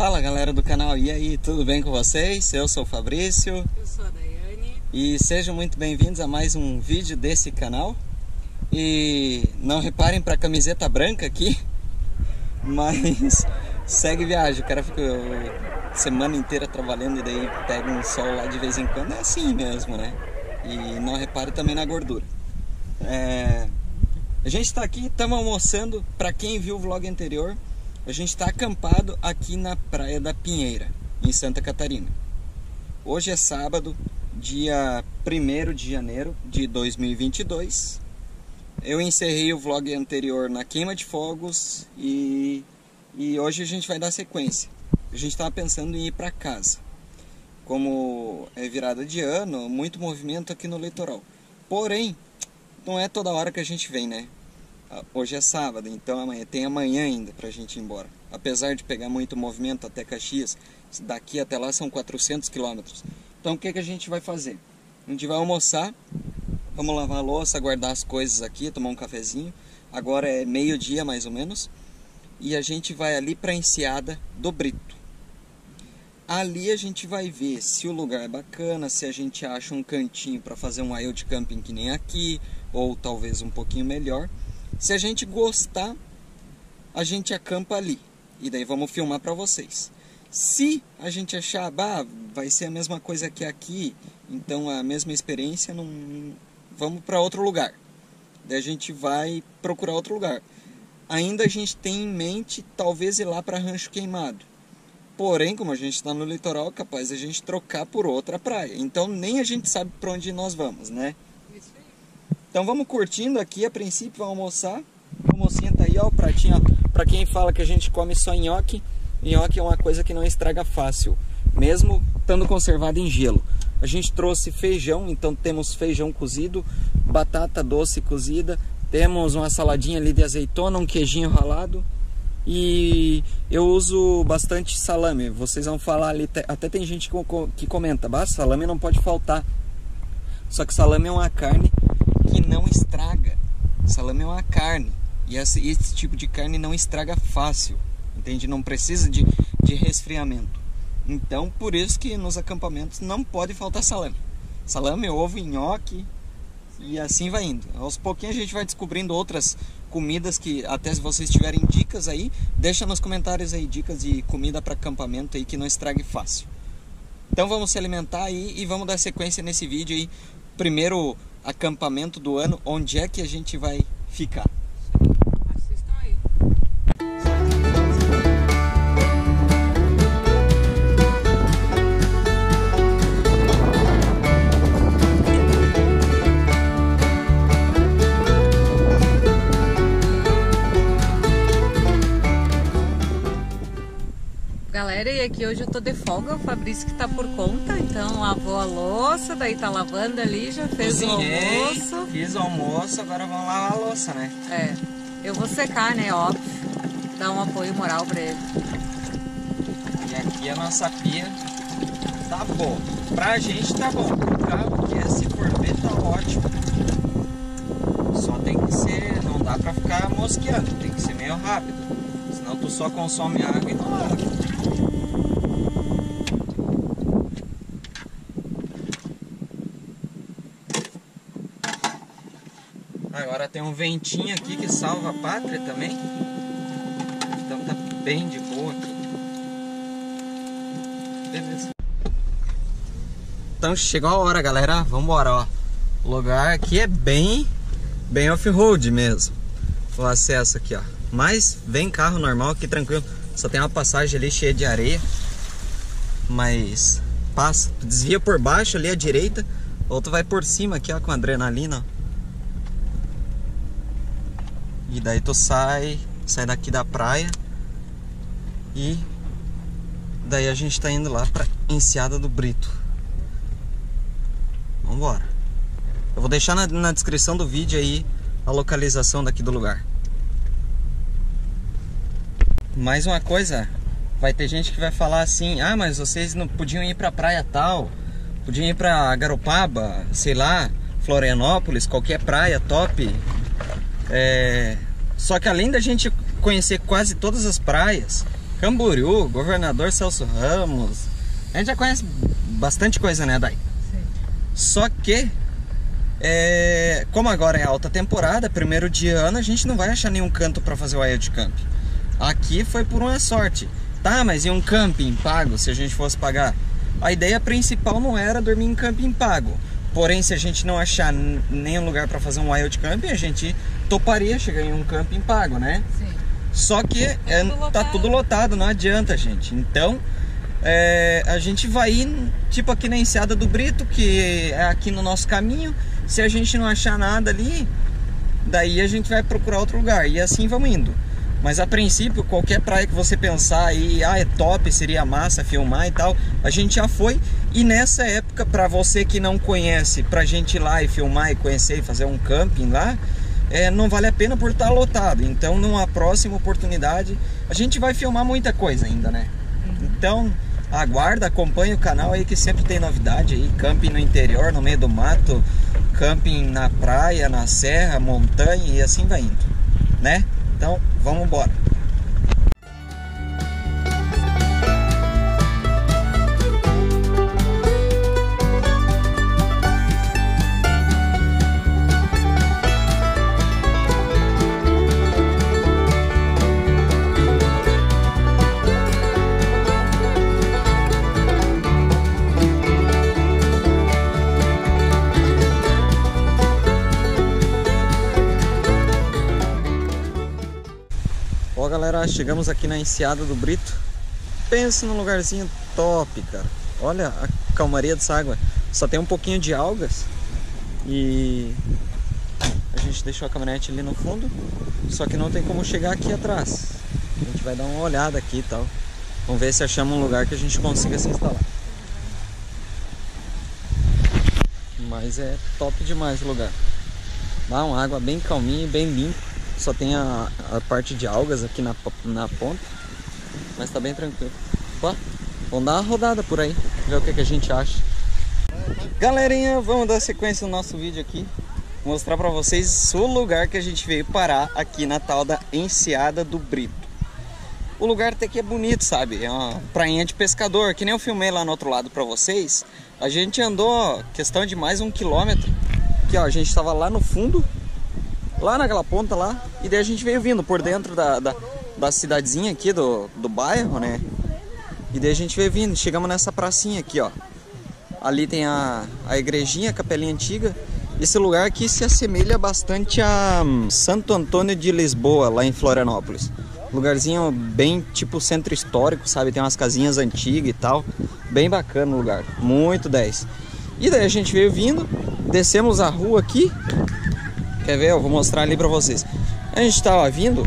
Fala galera do canal, e aí, tudo bem com vocês? Eu sou o Fabrício. Eu sou a Daiane. E sejam muito bem-vindos a mais um vídeo desse canal. E não reparem para a camiseta branca aqui, mas segue viagem. O cara fica a semana inteira trabalhando e daí pega um sol lá de vez em quando. É assim mesmo, né? E não repare também na gordura. A gente está aqui, estamos almoçando. Para quem viu o vlog anterior, a gente está acampado aqui na Praia da Pinheira, em Santa Catarina. Hoje é sábado, dia 1º de janeiro de 2022. Eu encerrei o vlog anterior na queima de fogos e hoje a gente vai dar sequência. A gente estava pensando em ir para casa. Como é virada de ano, muito movimento aqui no litoral. Porém, não é toda hora que a gente vem, né? Hoje é sábado, então tem amanhã ainda pra gente ir embora. Apesar de pegar muito movimento até Caxias, daqui até lá são 400 quilômetros. Então o que a gente vai fazer? A gente vai almoçar, vamos lavar a louça, guardar as coisas aqui, tomar um cafezinho. Agora é meio-dia mais ou menos. E a gente vai ali pra Enseada do Brito. Ali a gente vai ver se o lugar é bacana, se a gente acha um cantinho para fazer um wild camping que nem aqui, ou talvez um pouquinho melhor. Se a gente gostar, a gente acampa ali. E daí vamos filmar para vocês. Se a gente achar, vai ser a mesma coisa que aqui, então a mesma experiência, vamos para outro lugar. Daí a gente vai procurar outro lugar. Ainda a gente tem em mente talvez ir lá para Rancho Queimado. Porém, como a gente está no litoral, é capaz de a gente trocar por outra praia. Então nem a gente sabe para onde nós vamos, né? Isso aí. Então vamos curtindo aqui, a princípio, vamos almoçar. O mocinho tá aí, ó, o pratinho, ó. Pra quem fala que a gente come só nhoque, nhoque é uma coisa que não estraga fácil, mesmo estando conservado em gelo. A gente trouxe feijão, então temos feijão cozido, batata doce cozida, temos uma saladinha ali de azeitona, um queijinho ralado. E eu uso bastante salame. Vocês vão falar ali, até tem gente que comenta, salame não pode faltar. Só que salame é uma carne que não estraga. Salame é uma carne e esse tipo de carne não estraga fácil, entende? Não precisa de resfriamento. Então por isso que nos acampamentos não pode faltar salame. Salame, ovo, nhoque e assim vai indo. Aos pouquinhos a gente vai descobrindo outras comidas que, até se vocês tiverem dicas aí, deixa nos comentários aí dicas de comida para acampamento aí que não estrague fácil. Então vamos se alimentar aí e vamos dar sequência nesse vídeo aí. Primeiro acampamento do ano, onde é que a gente vai ficar? Assistam aí. Galera, e aqui hoje eu tô de folga, o Fabrício que tá por conta, então lavou a louça, daí tá lavando ali, já fez o almoço. Fiz o almoço, agora vamos lavar a louça, né? Eu vou secar, né, óbvio, dar um apoio moral pra ele. E aqui a nossa pia tá boa. Pra gente tá bom, pro carro que se for ver tá ótimo. Só tem que ser, não dá pra ficar mosqueando, tem que ser meio rápido. Senão tu só consome água e não lava. Agora tem um ventinho aqui que salva a pátria também. Então tá bem de boa aqui. Beleza. Então chegou a hora, galera. Vambora, ó. O lugar aqui é bem off-road mesmo. O acesso aqui, ó. Mas vem carro normal aqui, tranquilo. Só tem uma passagem ali cheia de areia. Mas passa, desvia por baixo ali à direita. Ou tu vai por cima aqui, ó, com adrenalina, ó. E daí tu sai daqui da praia. E daí a gente tá indo lá pra Enseada do Brito. Vambora. Eu vou deixar na descrição do vídeo aí a localização daqui do lugar. Mais uma coisa, vai ter gente que vai falar assim: mas vocês não podiam ir pra praia tal, podiam ir pra Garopaba, sei lá, Florianópolis, qualquer praia top. Só que além da gente conhecer quase todas as praias, Camboriú, Governador Celso Ramos. A gente já conhece bastante coisa, né, Dai? Sim. Só que, como agora é alta temporada, primeiro de ano, a gente não vai achar nenhum canto para fazer o wild camp. Aqui foi por uma sorte. Tá, mas e um camping pago, se a gente fosse pagar? A ideia principal não era dormir em camping pago. Porém, se a gente não achar nenhum lugar para fazer um wild camping, a gente toparia chegar em um camping pago, né? Sim. Só que tá tudo lotado, não adianta, gente. Então, a gente vai ir, tipo aqui na Enseada do Brito, que é aqui no nosso caminho. Se a gente não achar nada ali, daí a gente vai procurar outro lugar. E assim vamos indo. Mas a princípio, qualquer praia que você pensar aí, é top, seria massa filmar e tal, a gente já foi. E nessa época, pra você que não conhece, pra gente ir lá e filmar e conhecer e fazer um camping lá, não vale a pena por estar lotado. Então, numa próxima oportunidade, a gente vai filmar muita coisa ainda, né? Então, aguarda, acompanha o canal aí que sempre tem novidade aí. Camping no interior, no meio do mato, camping na praia, na serra, montanha e assim vai indo, né? Então, vamos embora. Ó, galera, chegamos aqui na Enseada do Brito. Pensa num lugarzinho top, cara. Olha a calmaria dessa água. Só tem um pouquinho de algas. E a gente deixou a caminhonete ali no fundo. Só que não tem como chegar aqui atrás. A gente vai dar uma olhada aqui e tal. Vamos ver se achamos um lugar que a gente consiga se instalar. Mas é top demais o lugar. Dá uma água bem calminha e bem limpa. Só tem a parte de algas aqui na ponta, mas tá bem tranquilo. Ó, vamos dar uma rodada por aí, ver o que a gente acha. Galerinha, vamos dar sequência no nosso vídeo aqui. Mostrar pra vocês o lugar que a gente veio parar aqui na tal da Enseada do Brito. O lugar até que é bonito, sabe? É uma prainha de pescador, que nem eu filmei lá no outro lado pra vocês. A gente andou questão de mais 1 quilômetro. Aqui ó, a gente tava lá no fundo, lá naquela ponta lá, e daí a gente veio vindo por dentro da cidadezinha aqui, do bairro, né? E daí a gente veio vindo, chegamos nessa pracinha aqui, ó. Ali tem a igrejinha, a capelinha antiga. Esse lugar aqui se assemelha bastante a Santo Antônio de Lisboa, lá em Florianópolis. Lugarzinho bem tipo centro histórico, sabe? Tem umas casinhas antigas e tal. Bem bacana o lugar, muito 10. E daí a gente veio vindo, descemos a rua aqui. Quer ver? Eu vou mostrar ali pra vocês. A gente tava vindo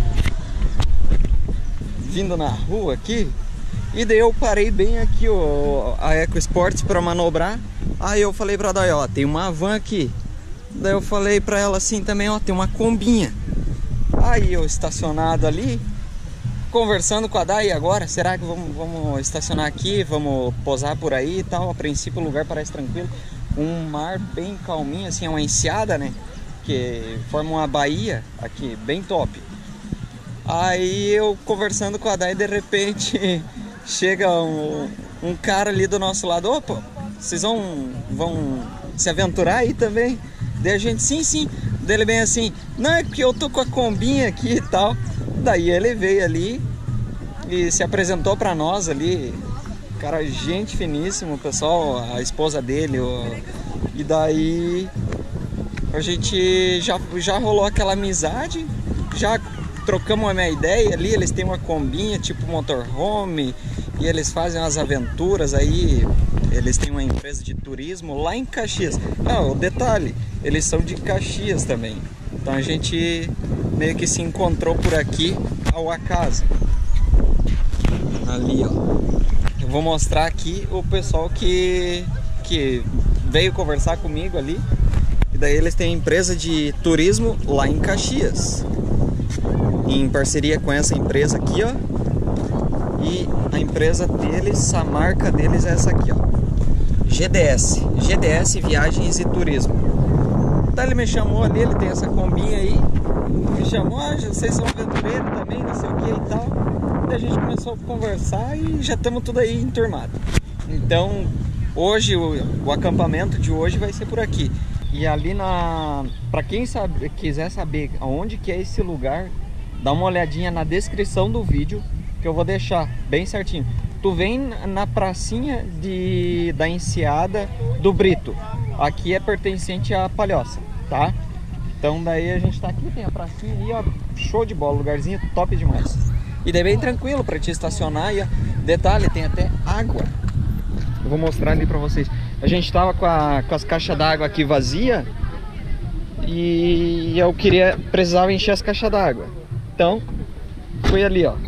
na rua aqui, e daí eu parei bem aqui a EcoSports pra manobrar. Aí eu falei pra Dai, ó, tem uma van aqui. Daí eu falei pra ela assim também, ó, tem uma combinha. Aí eu estacionado ali, conversando com a Dai agora, será que vamos estacionar aqui, vamos posar por aí e tal. A princípio o lugar parece tranquilo. Um mar bem calminho, assim, é uma enseada, né? Que forma uma baía aqui, bem top. Aí eu conversando com a Dai, de repente chega um cara ali do nosso lado. Opa, vocês vão se aventurar aí também? Daí a gente, sim. Daí ele bem assim, não, é porque eu tô com a combinha aqui e tal. Daí ele veio ali e se apresentou pra nós ali. Cara, gente finíssimo, o pessoal, a esposa dele. E daí a gente já rolou aquela amizade, já trocamos uma ideia ali. Eles têm uma combinha tipo motorhome e eles fazem umas aventuras aí. Eles têm uma empresa de turismo lá em Caxias. Ah, o detalhe, eles são de Caxias também. Então a gente meio que se encontrou por aqui ao acaso. Ali, ó. Eu vou mostrar aqui o pessoal que veio conversar comigo ali. E daí eles têm empresa de turismo lá em Caxias, em parceria com essa empresa aqui, ó. E a empresa deles, a marca deles é essa aqui, ó, GDS Viagens e Turismo. Então ele me chamou ali, ele tem essa combinha aí, me chamou, vocês são aventureiros também, não sei o que e tal. daí a gente começou a conversar e já estamos tudo aí enturmado. Então, hoje, o acampamento de hoje vai ser por aqui. E ali para quem quiser saber aonde que é esse lugar, dá uma olhadinha na descrição do vídeo, que eu vou deixar bem certinho. Tu vem na pracinha da Enseada do Brito. Aqui é pertencente à Palhoça, tá? Então daí a gente tá aqui, tem a pracinha ali, ó, show de bola, lugarzinho top demais. E daí bem tranquilo para te estacionar. E ó, detalhe, tem até água. Eu vou mostrar ali para vocês. A gente tava com as caixas d'água aqui vazia e eu precisava encher as caixas d'água. Então, fui ali, ó.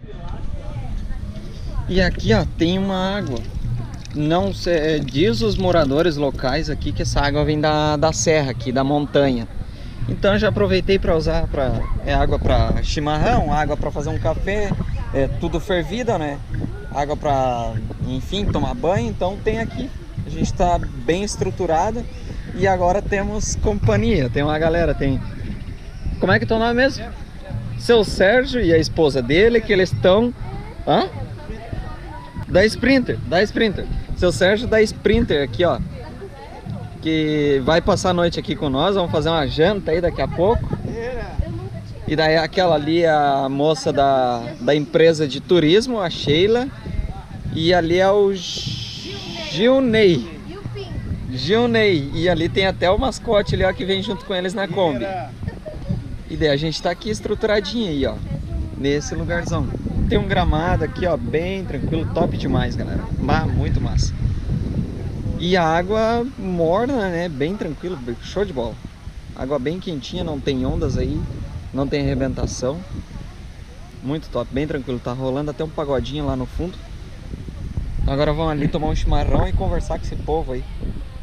E aqui, ó, tem uma água. Não sei, diz os moradores locais aqui que essa água vem da serra aqui, da montanha. Então já aproveitei para usar água para chimarrão, água para fazer um café, tudo fervida, né? Água para, enfim, tomar banho. Então tem aqui. A gente está bem estruturado e agora temos companhia. Tem uma galera, como é que é o nome mesmo? Seu Sérgio e a esposa dele, que eles estão... Hã? Da Sprinter. Seu Sérgio da Sprinter aqui, ó. Que vai passar a noite aqui com nós. Vamos fazer uma janta aí daqui a pouco. E daí aquela ali é a moça da empresa de turismo, a Sheila. E ali é o Gilney. E ali tem até o mascote ali, ó, que vem junto com eles na Kombi. E daí a gente tá aqui estruturadinho aí, ó, nesse lugarzão. Tem um gramado aqui, ó, bem tranquilo, top demais, galera. Muito massa. E a água morna, né, bem tranquilo, show de bola. Água bem quentinha, não tem ondas aí, não tem arrebentação. Muito top, bem tranquilo. Tá rolando até um pagodinho lá no fundo. Agora vamos ali tomar um chimarrão e conversar com esse povo aí.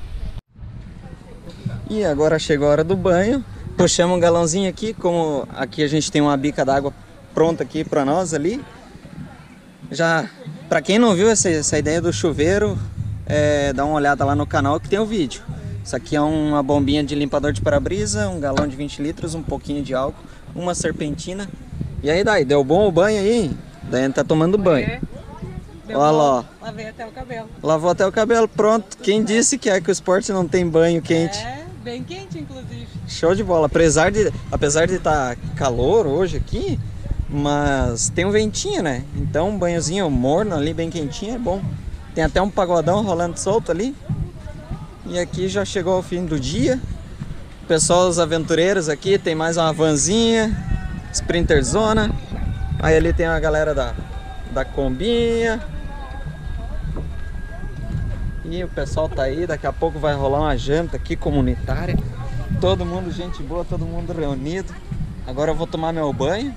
E agora chegou a hora do banho. Puxamos um galãozinho aqui, como aqui a gente tem uma bica d'água pronta aqui pra nós ali. Já, pra quem não viu essa ideia do chuveiro, dá uma olhada lá no canal que tem o vídeo. Isso aqui é uma bombinha de limpador de para-brisa, um galão de 20 litros, um pouquinho de álcool, uma serpentina. E aí daí, deu bom o banho aí? Daí a gente tá tomando banho. Olha lá, ó. Lavei até o cabelo. Lavou até o cabelo, pronto. Quem disse que o esporte não tem banho quente? Bem quente, inclusive. Show de bola. Apesar de estar calor hoje aqui, mas tem um ventinho, né? Então um banhozinho morno ali, bem quentinho, é bom. Tem até um pagodão rolando solto ali. E aqui já chegou ao fim do dia. Pessoal, os aventureiros aqui, tem mais uma vanzinha, Sprinter Zona. Aí ali tem a galera da Kombinha. E o pessoal tá aí, daqui a pouco vai rolar uma janta aqui comunitária. Todo mundo, gente boa, todo mundo reunido. Agora eu vou tomar meu banho.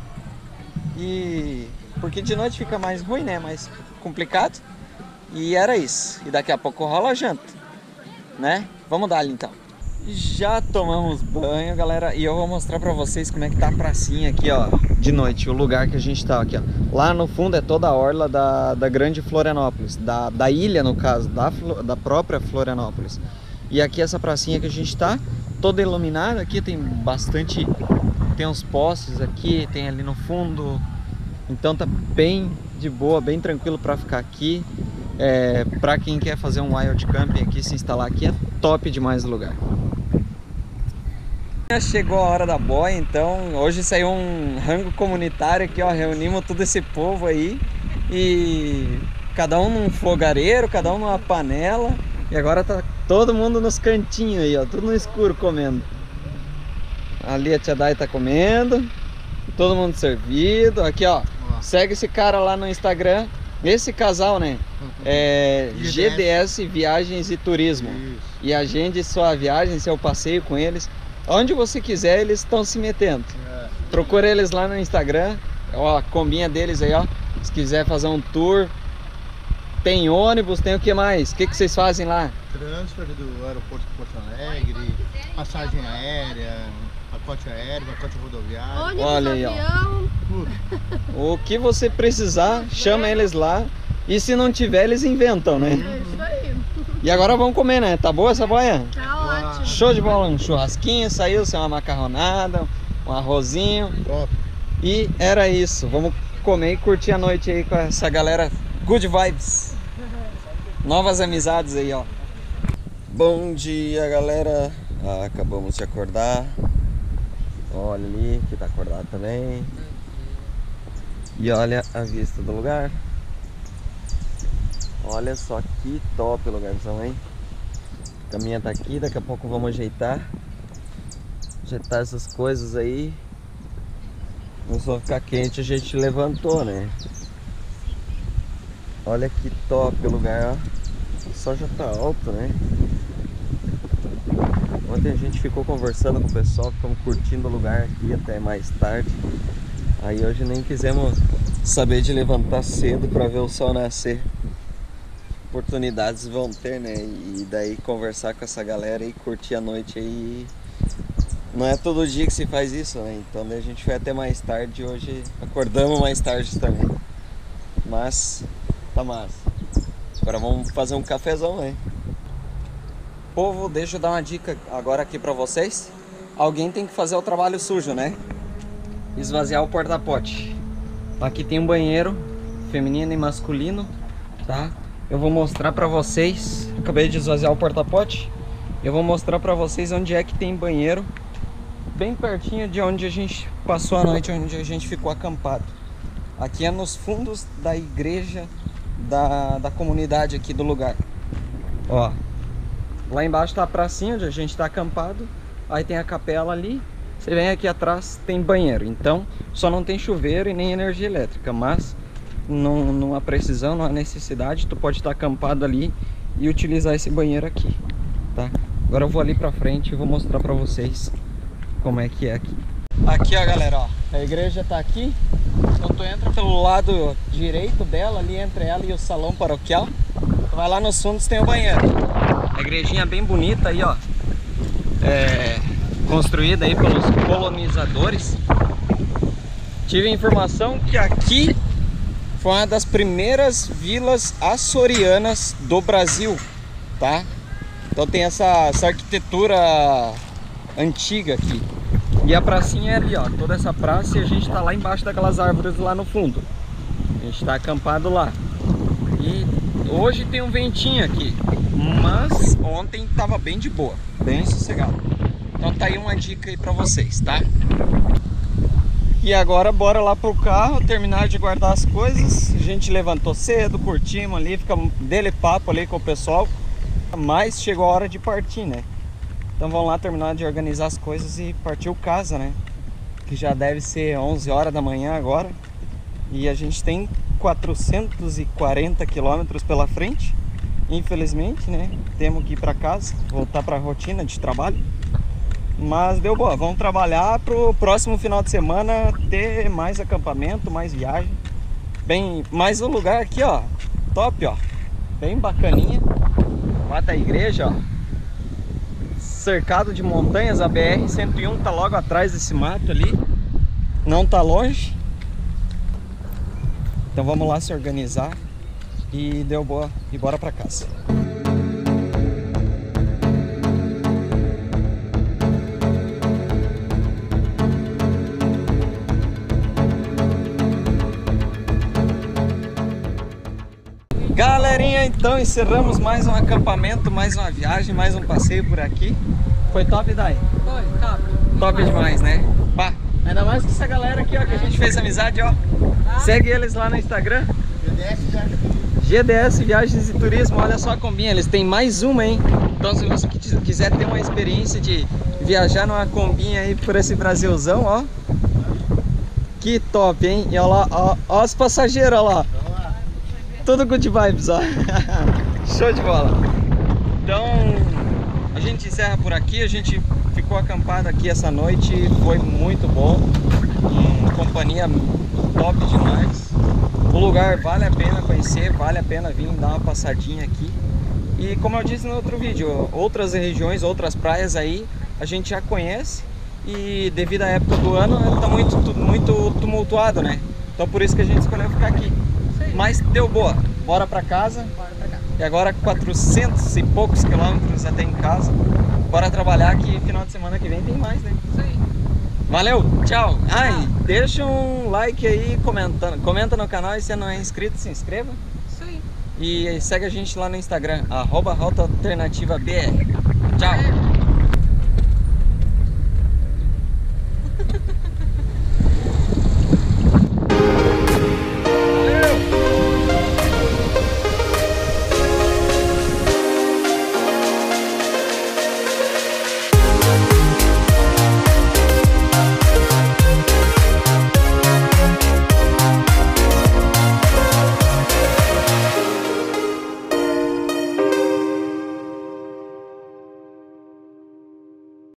Porque de noite fica mais ruim, né? Mais complicado. E era isso. E daqui a pouco rola a janta, né? Vamos dar ali então. Já tomamos banho, galera. E eu vou mostrar pra vocês como é que tá a pracinha aqui, ó, de noite. O lugar que a gente tá aqui, ó. Lá no fundo é toda a orla da Grande Florianópolis, da ilha, no caso, da própria Florianópolis. E aqui essa pracinha que a gente tá, toda iluminada. Aqui tem bastante, tem uns postes aqui, tem ali no fundo. Então tá bem de boa, bem tranquilo pra ficar aqui. Pra quem quer fazer um wild camping aqui, se instalar aqui, é top demais o lugar. Chegou a hora da boia, então hoje saiu um rango comunitário aqui, ó, reunimos todo esse povo aí e cada um num fogareiro, cada um numa panela, e agora tá todo mundo nos cantinhos aí, ó, tudo no escuro comendo. Ali a tia Dai tá comendo, todo mundo servido. Aqui, ó, segue esse cara lá no Instagram, esse casal, né? GDS Viagens e Turismo. Isso. E agende sua viagem, seu passeio com eles. Onde você quiser, eles estão se metendo. Procura eles lá no Instagram. Ó, a combinha deles aí, ó. Se quiser fazer um tour. Tem ônibus, tem o que mais? O que vocês fazem lá? Transfer do aeroporto de Porto Alegre, passagem aérea, pacote aéreo, pacote rodoviário. Ônibus, olha aí, avião. Ó. O que você precisar, chama eles lá. E se não tiver, eles inventam, né? É isso aí. E agora vamos comer, né? Tá boa essa boia? Tá ótimo. Show de bola, um churrasquinho, saiu, uma macarronada, um arrozinho. Top. E era isso. Vamos comer e curtir a noite aí com essa galera. Good vibes. Novas amizades aí, ó. Bom dia, galera. Acabamos de acordar. Olha ali, que tá acordado também. E olha a vista do lugar. Olha só que top o lugarzão, hein? A caminha tá aqui, daqui a pouco vamos ajeitar essas coisas aí. Começou a ficar quente, a gente levantou, né? Olha que top o lugar, ó. O sol já tá alto, né? Ontem a gente ficou conversando com o pessoal, ficamos curtindo o lugar aqui até mais tarde. Aí hoje nem quisemos saber de levantar cedo para ver o sol nascer. Oportunidades vão ter, né? E daí conversar com essa galera e curtir a noite aí. Não é todo dia que se faz isso, né? Então daí a gente foi até mais tarde. Hoje acordamos mais tarde também. Mas tá massa. Agora vamos fazer um cafezão, né? Povo, deixa eu dar uma dica agora aqui pra vocês. Alguém tem que fazer o trabalho sujo, né? Esvaziar o porta-pote. Aqui tem um banheiro feminino e masculino, tá? Eu vou mostrar pra vocês. Acabei de esvaziar o porta-pote. Eu vou mostrar pra vocês onde é que tem banheiro, bem pertinho de onde a gente passou a noite, onde a gente ficou acampado. Aqui é nos fundos da igreja da comunidade aqui do lugar. Ó, lá embaixo tá a pracinha onde a gente tá acampado. Aí tem a capela ali. Você vem aqui atrás, tem banheiro. Então só não tem chuveiro e nem energia elétrica, mas não há precisão, não há necessidade. Tu pode estar acampado ali e utilizar esse banheiro aqui, tá? Agora eu vou ali pra frente e vou mostrar pra vocês como é que é aqui. Aqui, ó, galera, ó, a igreja tá aqui. Então tu entra pelo lado direito dela, ali entre ela e o salão paroquial. Tu vai lá nos fundos, tem o banheiro. A igrejinha bem bonita aí, ó. Construída aí pelos colonizadores. Tive informação que aqui foi uma das primeiras vilas açorianas do Brasil, tá? Então tem essa arquitetura antiga aqui. E a pracinha é ali, ó, toda essa praça, e a gente tá lá embaixo daquelas árvores lá no fundo. A gente tá acampado lá. E hoje tem um ventinho aqui, mas ontem tava bem de boa, bem sossegado. Então tá aí uma dica aí pra vocês, tá? E agora bora lá pro carro, terminar de guardar as coisas. A gente levantou cedo, curtimos ali, ficamos dele papo ali com o pessoal. Mas chegou a hora de partir, né? Então vamos lá terminar de organizar as coisas e partiu casa, né? Que já deve ser 11 horas da manhã agora. E a gente tem 440 quilômetros pela frente. Infelizmente, né? Temos que ir para casa, voltar para a rotina de trabalho. Mas deu boa, vamos trabalhar pro próximo final de semana ter mais acampamento, mais viagem. Bem, mais um lugar aqui, ó. Top, ó. Bem bacaninha. Mata a igreja, ó. Cercado de montanhas, a BR-101 tá logo atrás desse mato ali. Não tá longe. Então vamos lá se organizar. E deu boa, e bora pra casa. Galerinha, então encerramos mais um acampamento, mais uma viagem, mais um passeio por aqui. Foi top, Dai? Foi, top. Top demais, né? Pá, ainda mais com essa galera aqui, ó, que a gente fez amizade, ó. Segue eles lá no Instagram. GDS Viagens e Turismo, olha só a combinha, eles têm mais uma, hein? Então se você quiser ter uma experiência de viajar numa combinha aí por esse Brasilzão, ó. Que top, hein? E olha lá, ó os passageiros, ó lá. Tudo good vibes, ó. Show de bola. Então a gente encerra por aqui. A gente ficou acampado aqui essa noite. Foi muito bom. Companhia top demais. O lugar vale a pena conhecer, vale a pena vir dar uma passadinha aqui. E como eu disse no outro vídeo, outras regiões, outras praias aí a gente já conhece. E devido à época do ano tá muito tumultuado, né? Então por isso que a gente escolheu ficar aqui. Mas deu boa, bora pra casa. E agora 400 e poucos quilômetros até em casa. Bora trabalhar que final de semana que vem tem mais, né? Isso aí. Valeu, tchau. Ai, deixa um like aí, comenta no canal e se não é inscrito, se inscreva. Isso aí. E segue a gente lá no Instagram, @RotaAlternativabr. Tchau.